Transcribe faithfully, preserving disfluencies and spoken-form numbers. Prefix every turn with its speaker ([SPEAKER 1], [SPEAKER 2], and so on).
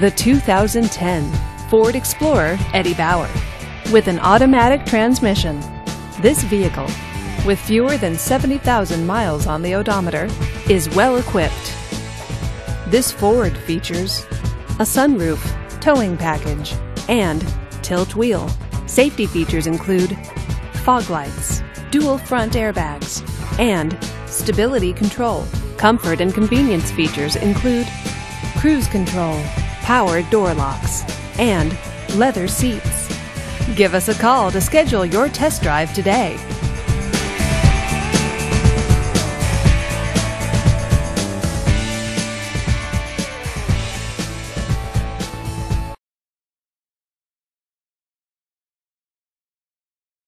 [SPEAKER 1] The two thousand ten Ford Explorer Eddie Bauer. With an automatic transmission, this vehicle, with fewer than seventy thousand miles on the odometer, is well equipped. This Ford features a sunroof, towing package, and tilt wheel. Safety features include fog lights, dual front airbags, and stability control. Comfort and convenience features include cruise control, power door locks, and leather seats. Give us a call to schedule your test drive today.